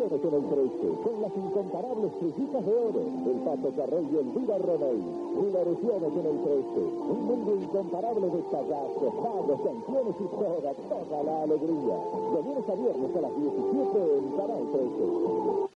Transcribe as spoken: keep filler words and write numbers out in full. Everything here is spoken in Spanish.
Diversiones en el trece, con las incomparables tricitas de oro, el Pato Carrey y el Viva Romey. Diversiones en el trece, un mundo incomparable de payasos, magos, canciones y toda, toda la alegría. De lunes a viernes a las diecisiete en Canal trece.